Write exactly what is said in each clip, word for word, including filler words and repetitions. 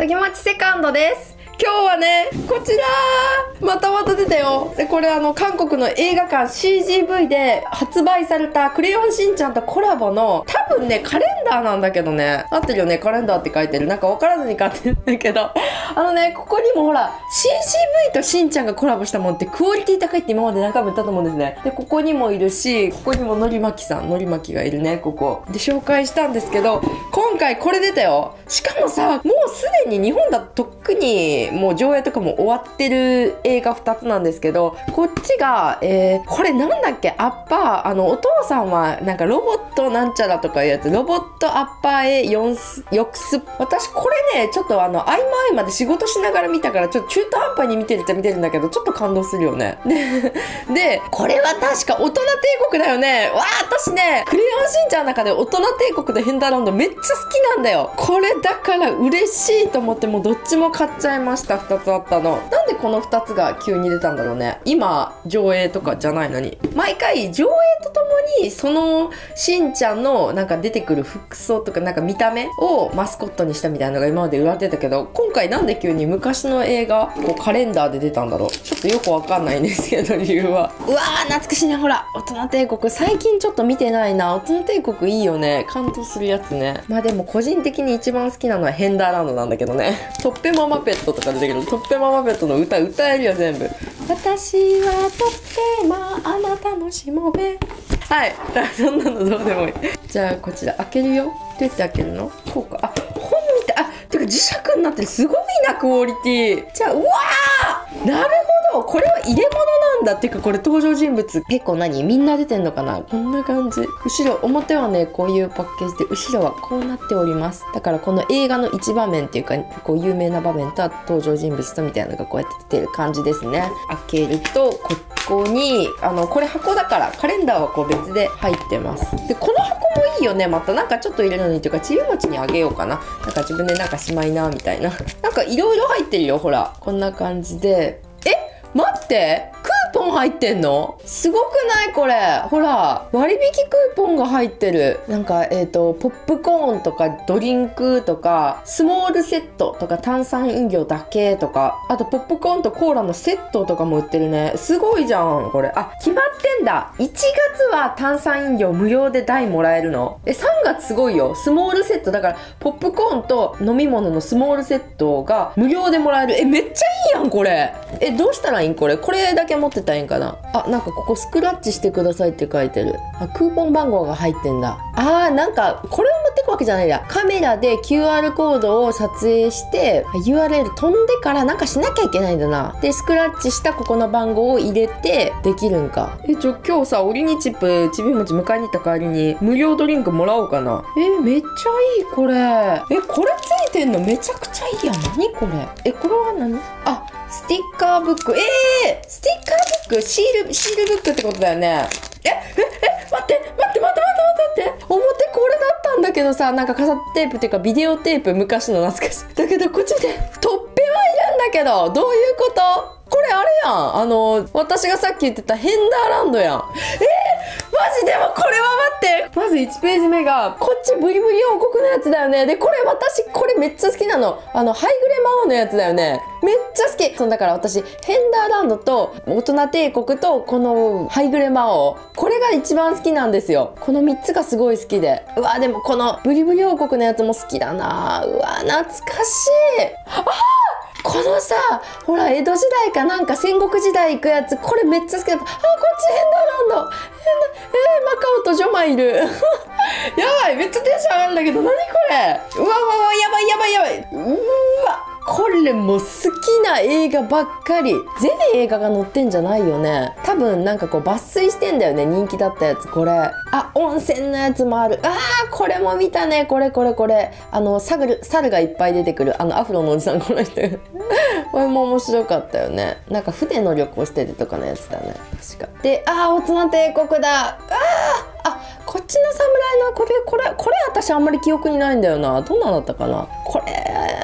時町セカンドです。今日はね、こちらまたまた出たよ。で、これあの、韓国の映画館 シージーブイ で発売されたクレヨンしんちゃんとコラボの、多分ね、カレンダーなんだけどね。合ってるよね、カレンダーって書いてる。なんか分からずに買ってるんだけど。あのね、ここにもほら、シージーブイ としんちゃんがコラボしたものってクオリティ高いって今まで何回も言ったと思うんですね。で、ここにもいるし、ここにものりまきさん、のりまきがいるね、ここ。で、紹介したんですけど、今回これ出たよ。しかもさ、もうすでに日本だととっくにもう上映とかも終わってる映画ふたつなんですけど、こっちが、えー、これなんだっけ、アッパー、あの、お父さんはなんかロボットなんちゃらとかいうやつ、ロボットアッパーへよんす、よくす。私これね、ちょっとあの、合間合間で仕事しながら見たから、ちょっと中途半端に見てるっちゃ見てるんだけど、ちょっと感動するよね。で、で、これは確か大人帝国だよね。わー、私ね、クレヨンしんちゃんの中で大人帝国とヘンダーランドめっちゃ好きなんだよ。これだから嬉しいと思って、もうどっちも買っちゃいました。ふたつあったの。なんでこのふたつが急に出たんだろうね。今上映とかじゃないのに、毎回上映とともにそのしんちゃんのなんか出てくる服装とかなんか見た目をマスコットにしたみたいなのが今まで言われてたけど、今回なんで急に昔の映画こうカレンダーで出たんだろう。ちょっとよくわかんないんですけど、理由は。うわー、懐かしいね。ほら、大人帝国最近ちょっと見てないな。大人帝国いいよね。感動するやつね。まあでも個人的に一番好きなのはヘンダーランドなんだけどね。トッペママペットとか出てくる。トッペママペットの歌歌えるよ全部。私はトッペマ、あなたのしもべ。はい、そんなのどうでもいい。じゃあこちら開けるよ。どうやって開けるの？こうか。あ、本みたい。あ、てか磁石になってる。すごいな、クオリティ。じゃあ、うわー、なるほど、これは入れ物なんだ。っていうか、これ登場人物結構何みんな出てんのかな。こんな感じ。後ろ、表はねこういうパッケージで、後ろはこうなっております。だからこの映画の一場面っていうか、こう有名な場面と登場人物とみたいなのがこうやって出てる感じですね。開けるとここに、あのこれ箱だからカレンダーはこう別で入ってます。で、この箱もいいよね。またなんかちょっと入れるのにというか、ちびもちにあげようかな。なんか自分でなんかしまいなみたいな。なんかいろいろ入ってるよ。ほら、こんな感じで。え、待って、クーポン入ってんの？すごくないこれ。ほら、割引クーポンが入ってる。なんか、えっと、ポップコーンとかドリンクとか、スモールセットとか炭酸飲料だけとか、あとポップコーンとコーラのセットとかも売ってるね。すごいじゃん、これ。あ、決まってんだ。いちがつは炭酸飲料無料で台もらえるの。え、さんがつすごいよ。スモールセット。だから、ポップコーンと飲み物のスモールセットが無料でもらえる。え、めっちゃいいやん、これ。え、どうしたらいいんこれ。これだけ持ってたらいいんかな。あ、なんかここスクラッチしてくださいって書いてる。あ、クーポン番号が入ってんだ。あー、なんかこれを持ってくわけじゃないや。カメラで キューアール コードを撮影して ユーアールエル 飛んでからなんかしなきゃいけないんだな。で、スクラッチしたここの番号を入れてできるんか。え、ちょ、今日さ、オリニチップちびもち迎えに行った代わりに無料ドリンクもらおうかな。え、めっちゃいいこれ。え、これついてんのめちゃくちゃいいやん。何これ。え、これは何？あ、スティッカーブック。えー、スティッカーブック、シール、シールブックってことだよね。え、え、え、待って、待って、待って、待って、待って、待って。表これだったんだけどさ、なんかカセットテープっていうかビデオテープ、昔の懐かしい。だけどこっちで、トッペはいるんだけど、どういうこと？これあれやん。あの、私がさっき言ってたヘンダーランドやん。えー、マジでもこれは待って。まずいちページ目が、こっちブリブリ王国のやつだよね。で、これ私、これめっちゃ好きなの。あの、ハイグレ魔王のやつだよね。めっちゃ好き。そう、だから私、ヘンダーランドと大人帝国とこのハイグレ魔王。これが一番好きなんですよ。このみっつがすごい好きで。うわ、でもこのブリブリ王国のやつも好きだな。うわ、懐かしい。あー、このさ、ほら、江戸時代かなんか戦国時代行くやつ、これめっちゃ好きだった。あ、こっちヘンダーランド。ヘンダ、えー、マカオとジョマいる。やばい、めっちゃテンション上がるんだけど、何これ。うわうわうわ、やばいやばいやばい。うーわ。これもう好きな映画ばっかり。全映画が載ってんじゃないよね。多分なんかこう抜粋してんだよね。人気だったやつ。これ。あ、温泉のやつもある。あー、これも見たね。これこれこれ。あの、サル、猿がいっぱい出てくる。あの、アフロのおじさん、この人。これも面白かったよね。なんか船の旅行しててとかのやつだね。確か。で、あー、大人帝国だ。あー、あ、こっちの侍のこれ、これ、これ私あんまり記憶にないんだよな。どんなのだったかな。これ、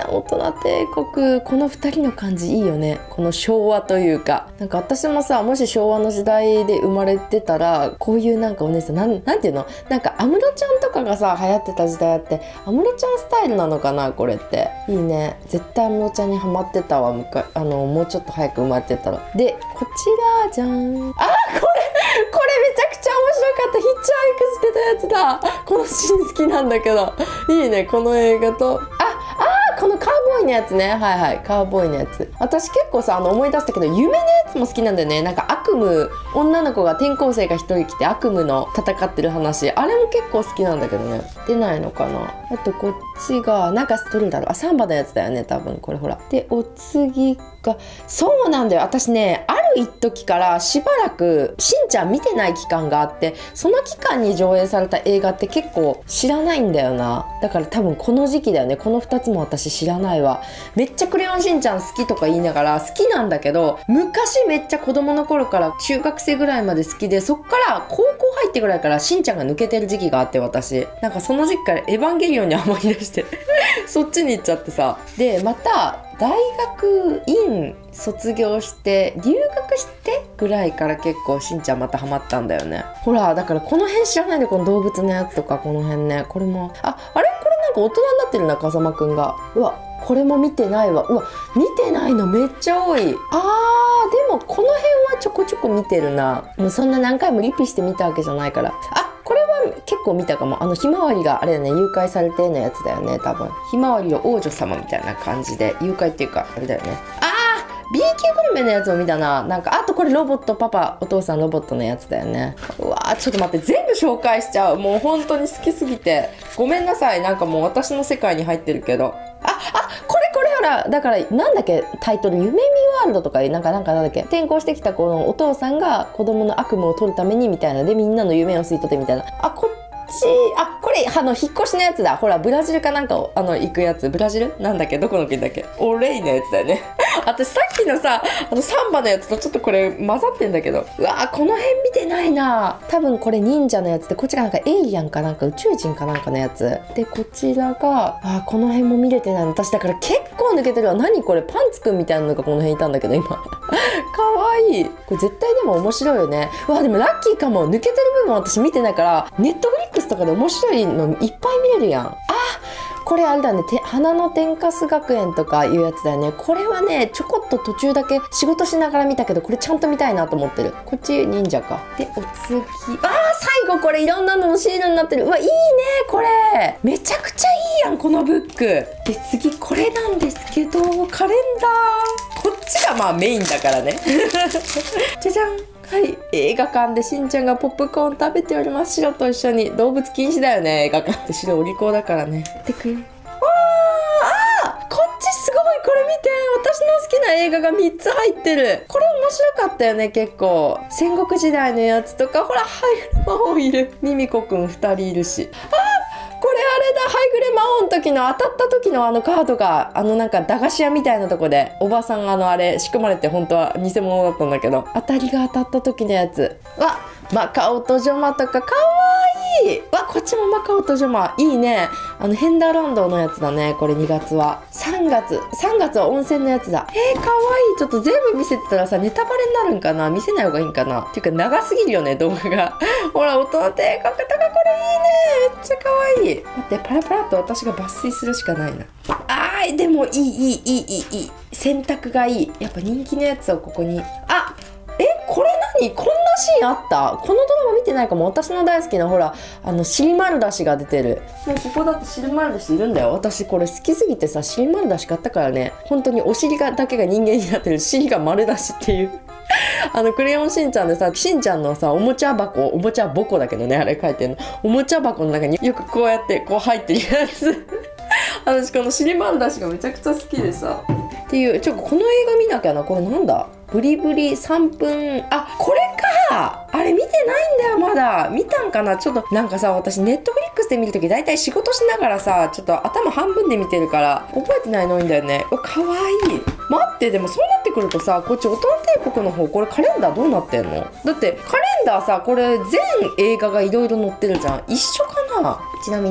大人帝国、このふたりの感じいいよね。この昭和というか、なんか私もさ、もし昭和の時代で生まれてたら、こういうなんかお姉さん、なん、なんていうの、なんか安室ちゃんとかがさ流行ってた時代あって、安室ちゃんスタイルなのかなこれって。いいね。絶対安室ちゃんにハマってたわ、むかあのもうちょっと早く生まれてたら。でこちらじゃん。あー、これこれめちゃくちゃ面白かった。ヒッチハイクしてたやつだ。このシーン好きなんだけど、いいねこの映画と。ああ、このカーボーイのやつね。はいはい、カーボーイのやつ。私結構さ、あの思い出したけど、夢のやつも好きなんだよね。なんか悪夢、女の子が転校生が一人来て悪夢の戦ってる話、あれも結構好きなんだけどね。出ないのかな。あとこっちがなんかどれだろう。あ、サンバのやつだよね多分これ。ほら。でお次が、そうなんだよ、私ね、ある一時からしばらくしんちゃん見てない期間があって、その期間に上映された映画って結構知らないんだよな。だから多分この時期だよね。このふたつも私知らないわ。めっちゃクレヨンしんちゃん好きとか言いながら好きなんだけど、昔めっちゃ子供の頃から中学生ぐらいまで好きで、そっから高校入ってぐらいからしんちゃんが抜けてる時期があって、私なんかその時期からエヴァンゲリオンに思い出してそっちに行っちゃってさ。でまた大学院卒業して留学してぐらいから結構しんちゃんまたハマったんだよね。ほらだからこの辺知らないで、この動物のやつとかこの辺ね。これもああれ、これなんか大人になってるな、風間くんが。うわこれも見てないわ。うわ見てないのめっちゃ多い。あーでもこの辺はちょこちょこ見てるな。もうそんな何回もリピして見たわけじゃないから。あこれは結構見たかも。あのひまわりがあれだね、誘拐されてのやつだよね多分。ひまわりの王女様みたいな感じで誘拐っていうかあれだよね。あB 級グルメのやつも見たな。なんかあとこれロボットパパ、お父さんロボットのやつだよね。うわーちょっと待って、全部紹介しちゃう。もう本当に好きすぎてごめんなさい。なんかもう私の世界に入ってるけど、ああこれこれほら、だからなんだっけタイトル、夢見ワールドとかなんかなんかなんだっけ、転校してきたこのお父さんが子供の悪夢を取るためにみたいなで、みんなの夢を吸い取ってみたいな。あこあこれあの引っ越しのやつだ。ほらブラジルかなんかをあの行くやつ。ブラジルなんだっけ、どこの国だっけ、オレイのやつだよね私さっきのさあのサンバのやつとちょっとこれ混ざってんだけど、うわーこの辺見てないな。多分これ忍者のやつで、こっちがなんかエイリアンかなんか宇宙人かなんかのやつで、こちらがあこの辺も見れてないの私。だから結構抜けてるわ。何これ、パンツくんみたいなのがこの辺いたんだけど今かわいい。これ絶対でも面白いよね。うわでもラッキーかも、抜けてる部分私見てないから、ネットフリックスとかで面白いのいっぱい見れるやん。あこれあれだね、花の天かす学園とかいうやつだよね。これはねちょこっと途中だけ仕事しながら見たけど、これちゃんと見たいなと思ってる。こっち忍者か。でお次、あー最後これいろんなののシールになってる。うわいいねこれ、めちゃくちゃいいやんこのブック。で次これなんですけど、カレンダー。こっちがまあメインだからねじゃじゃん。はい、映画館でしんちゃんがポップコーン食べております。白と一緒に。動物禁止だよね映画館って。白お利口だからね。でくよ。わーあーこっちすごい、これ見て、私の好きな映画がみっつ入ってる。これ面白かったよね結構。戦国時代のやつとか、ほらハイフル魔王いる、ミミコくんふたりいるし、あこれあれだ、ハイグレ魔王の時の当たった時のあのカードが、あのなんか駄菓子屋みたいなとこでおばさんがあのあれ仕組まれて本当は偽物だったんだけど、当たりが当たった時のやつ。わマカオとジョマとかかわいい。わこっちもマカオとジョマいいね。あのヘンダーランドのやつだねこれ。にがつはさんがつさんがつは温泉のやつだ。えー、かわいい。ちょっと全部見せてたらさネタバレになるんかな、見せない方がいいんかな。っていうか長すぎるよね動画がほら大人帝国とかこれいいね、めっちゃかわいい。待ってパラパラっと私が抜粋するしかないな。あーでもいいいいいいいいいい選択がいい。やっぱ人気のやつをここに。あえこれ何、こんなシーンあった。このドラマ見てないかも。私の大好きなほらあのシリマルダシが出てる。もうここだってシリマルダシいるんだよ。私これ好きすぎてさシリマルダシ買ったからね。本当にお尻がだけが人間になってる、尻が丸だしっていうあのクレヨンしんちゃんでさ、しんちゃんのさおもちゃ箱、おもちゃぼこだけどねあれ書いてるの、おもちゃ箱の中によくこうやってこう入ってるやつ私このシリマルダシがめちゃくちゃ好きでさっていう。ちょっとこの映画見なきゃな。これなんだ、ブリブリさんぷん、あこれか。あれ見てないんだよまだ。見たんかな。ちょっとなんかさ私ネットフリックスで見るとき大体仕事しながらさちょっと頭半分で見てるから覚えてないの多いんだよね。うわかわいい。待ってでもそうなってくるとさこっち大人帝国の方これカレンダーどうなってんの。だってカレンダーさこれ全映画がいろいろ載ってるじゃん。一緒かな。ちなみに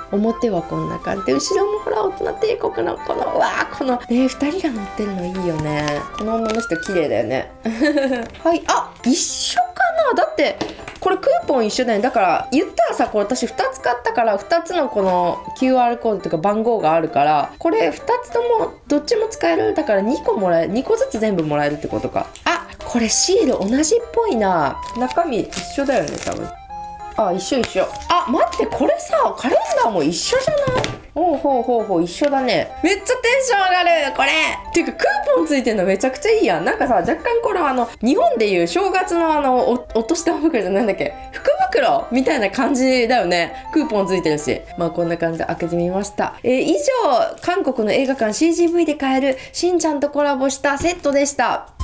表はこんな感じで、後ろもほら大人帝国のこのうわーこのねふたりが乗ってるのいいよね。この女の人綺麗だよねはい、あ一緒かな。だってこれクーポン一緒だよね。だから言ったらさ、これ私ふたつ買ったからふたつのこの キューアール コードとか番号があるから、これふたつともどっちも使える。だからにこもらえる、にこずつ全部もらえるってことか。あこれシール同じっぽいな。中身一緒だよね多分。あ一緒一緒。あ待って、これさカレンダーも一緒じゃない？ほうほうほうほう一緒だね。めっちゃテンション上がるこれ。っていうかクーポンついてるのめちゃくちゃいいやん。なんかさ若干これあの日本でいう正月のあのおお年玉袋じゃなんだっけ、福袋みたいな感じだよね。クーポンついてるし、まあこんな感じで開けてみました。えー、以上韓国の映画館 シージーブイ で買えるしんちゃんとコラボしたセットでした。